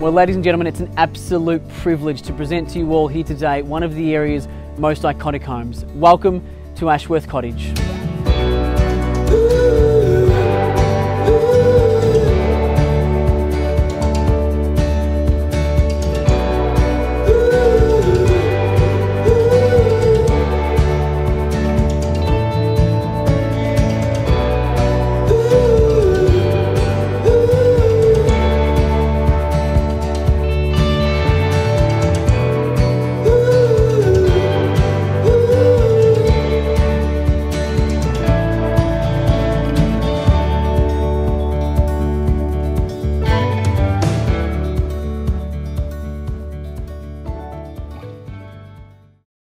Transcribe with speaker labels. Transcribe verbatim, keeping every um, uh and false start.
Speaker 1: Well, ladies and gentlemen, it's an absolute privilege to present to you all here today one of the area's most iconic homes. Welcome to Ashworth Cottage.